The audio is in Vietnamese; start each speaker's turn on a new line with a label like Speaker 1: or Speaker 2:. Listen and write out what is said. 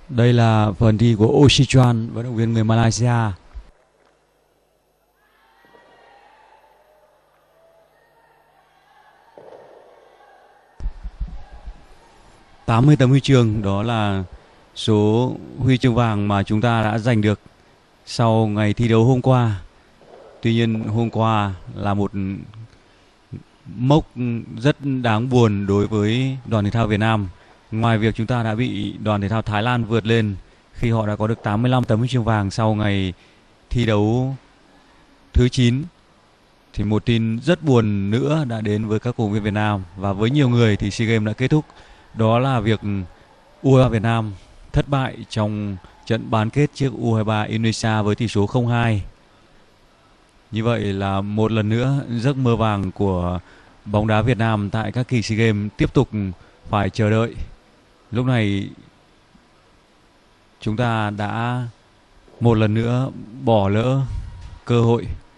Speaker 1: Đây là phần thi của Osichuan, vận động viên người Malaysia. 80 tấm huy chương, đó là số huy chương vàng mà chúng ta đã giành được sau ngày thi đấu hôm qua. Tuy nhiên hôm qua là một mốc rất đáng buồn đối với đoàn thể thao Việt Nam. Ngoài việc chúng ta đã bị đoàn thể thao Thái Lan vượt lên khi họ đã có được 85 tấm huy chương vàng sau ngày thi đấu thứ 9, thì một tin rất buồn nữa đã đến với các cổ động viên Việt Nam và với nhiều người thì SEA Games đã kết thúc. Đó là việc U23 Việt Nam thất bại trong trận bán kết trước U23 Indonesia với tỷ số 0-2. Như vậy là một lần nữa giấc mơ vàng của bóng đá Việt Nam tại các kỳ SEA Games tiếp tục phải chờ đợi. Lúc này chúng ta đã một lần nữa bỏ lỡ cơ hội